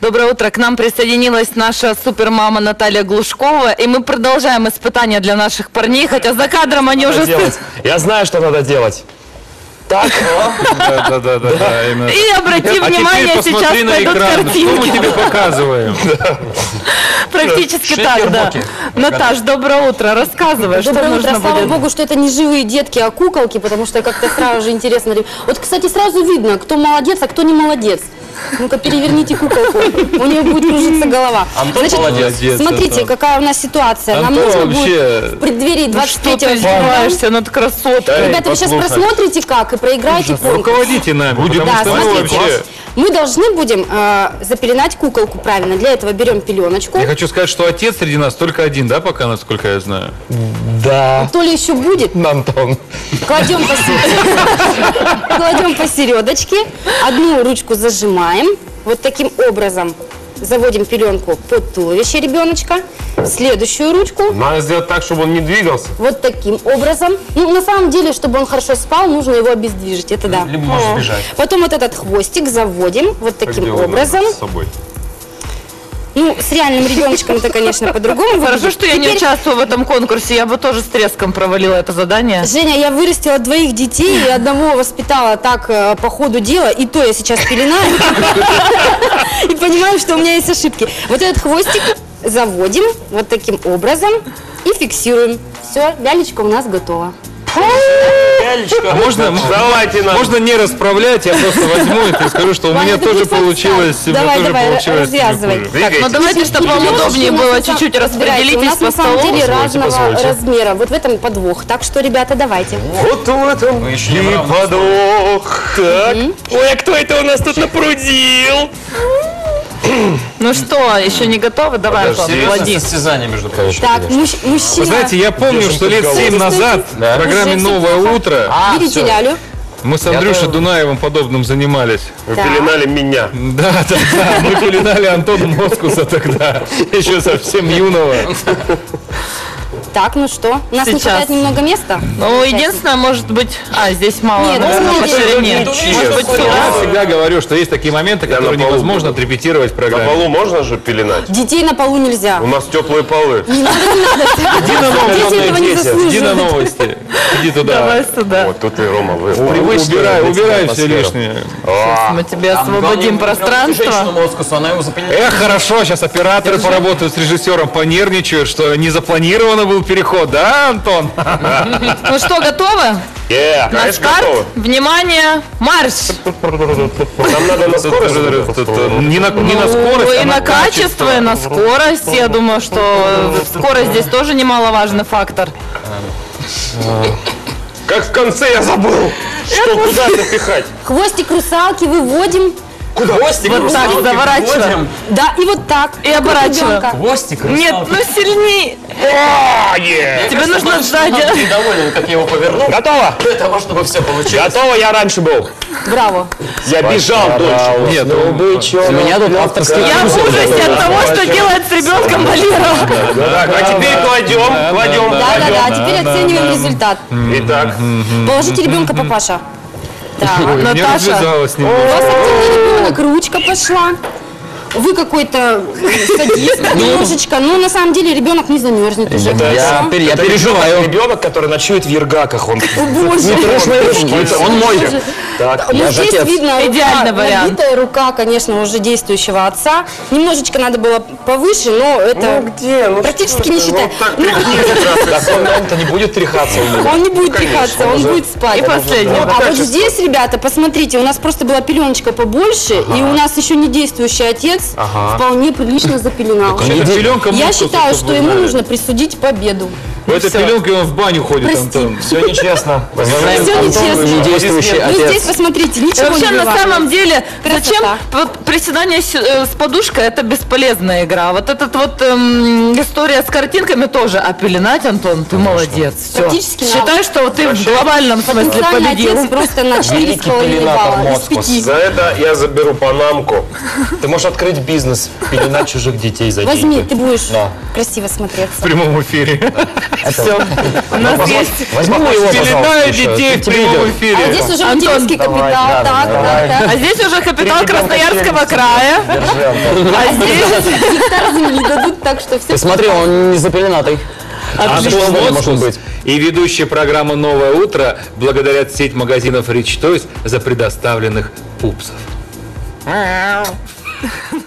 Доброе утро. К нам присоединилась наша супермама Наталья Глушкова. И мы продолжаем испытания для наших парней, хотя за кадром они уже... Я знаю, что надо делать. Так. Да. И обрати внимание, сейчас пойдут картинки. Что мы тебе показываем? Практически так, да. Наташ, доброе утро. Рассказывай, что нужно будет. Слава богу, что это не живые детки, а куколки, потому что как-то сразу же интересно. Вот, кстати, сразу видно, кто молодец, а кто не молодец. Ну-ка, переверните куколку, у нее будет кружиться голова. Антон молодец. Смотрите, какая у нас ситуация. Нам Антон нужно вообще... будет в преддверии 23-го Что ты издеваешься над красоткой? Ребята, вы сейчас просмотрите как и проиграете конкурс. Руководите нами, потому что мы вообще... Мы должны будем запеленать куколку правильно. Для этого берем пеленочку. Я хочу сказать, что отец среди нас только один, да, пока, насколько я знаю? Да. То ли еще будет. Антон. Кладем посередочке. Одну ручку зажимаем. Вот таким образом заводим пеленку под туловище ребеночка. Следующую ручку. Надо сделать так, чтобы он не двигался. Вот таким образом. Ну, на самом деле, чтобы он хорошо спал, нужно его обездвижить. Это да. Либо можешь бежать. Потом вот этот хвостик заводим вот таким образом. С собой. Ну, с реальным ребеночком это, конечно, по-другому. Хорошо, что я не участвую в этом конкурсе, я бы тоже с треском провалила это задание. Женя, я вырастила 2 детей, и одного воспитала так по ходу дела, и то я сейчас пеленаю. И понимаю, что у меня есть ошибки. Вот этот хвостик заводим вот таким образом и фиксируем. Все, лялечка у нас готова. А можно не расправлять, я просто возьму это и скажу, что у меня тоже получилось. Давай, развязывай. Так, ну давайте, чтобы вам удобнее было, чуть-чуть распределитесь по столу. У нас на самом деле разного размера. Вот в этом подвох. Так что, ребята, давайте. Вот в этом и подвох. Так. Ой, а кто это у нас тут напрудил? Ну что, еще не готовы? Давай, Антон, влади. Состязание, между прочим. Так, мужчина. Вы знаете, я помню, что лет 7 назад в программе «Новое утро» Берите лялю. мы с Андрюшей Дунаевым подобным занимались. Вы пеленали меня. Да, мы пеленали Антона Москуса тогда, еще совсем юного. Так, ну что? У нас не Сейчас. хватает немного места? Ну, единственное, может быть... здесь мало. Нет, по ширине. Может быть, Я сюда? всегда говорю, что есть такие моменты, которые на полу невозможно буду. отрепетировать в На программе. полу можно же пеленать? Детей на полу нельзя. У нас теплые полы. Иди на Дети этого не новости. Иди на новости. Иди туда. Давай сюда. Вот тут и Рома, вы Убирай все лишнее. Мы тебе освободим пространство. Она его запомнила. Эх, хорошо, сейчас операторы поработают с режиссером, понервничают, что не запланированно был переход, да, Антон? Ну что, готовы? На старт. Внимание, марш! Нам надо на скорость. Не на скорость, Ну, а и на качество, и на скорость. Я думаю, что скорость здесь тоже немаловажный фактор. Как в конце я забыл, что куда запихать. Хвостик русалки выводим. Куда? Хвостик Вот так заворачиваем. Да, и вот так. И оборачиваем. Ребенка. Хвостик. Нет, ну сильней. Тебе нужно сзади. Ты доволен, как я его повернул. Готово? Для того, чтобы все получилось. Готово, я раньше был. Браво. Я бежал дольше. Нет, У меня тут авторский. Я в ужасе от того, что делает с ребенком Валера. Так, а теперь кладем. Да, теперь оцениваем результат. Итак, Положите ребенка, папаша. Так. не Наташа, развязалась У немного. вас активный ребенок, ручка пошла. Вы какой-то садист немножечко. Но на самом деле ребенок не замерзнет уже. Я переживаю. ребенок, который ночует в Ергаках, он Боже. Он мой. Ну, здесь видно Идеальный вариант. набитая рука, конечно, уже действующего отца. Немножечко надо было повыше, но это практически не считаю. Он-то не будет тряхаться. Он не будет тряхаться, он будет спать. И последний. А вот здесь, ребята, посмотрите, у нас просто была пеленочка побольше, и у нас еще не действующий отец вполне прилично запеленал. Я считаю, что ему нужно присудить победу. В этой пеленке он в баню ходит, Антон. Все нечестно. Все нечестно. Недействующий Ну отец. здесь, посмотрите, ничего Вообще, не на бывает. самом деле, Красота. зачем вот приседание с подушкой — это бесполезная игра. Вот эта вот история с картинками тоже. А пеленать, Антон, ты молодец. Все. Практически Считай, что ты в глобальном смысле Потенциальный победил. отец просто на 4,5 балла из 5. За это я заберу панамку. Ты можешь открыть бизнес, пеленать чужих детей за Возьми, деньги. ты будешь красиво смотреться. В прямом эфире. Все. У нас есть... Возьмем его, Пеленаю детей в прямом А эфире. здесь уже Антон, материнский капитал. Так. А здесь уже капитал Красноярского края. А здесь... Гектар земли дадут, так что все. Ты смотри, он не запеленатый. Антон может Моцкус быть. и ведущая программы «Новое утро» благодарят сеть магазинов Rich Toys за предоставленных пупсов.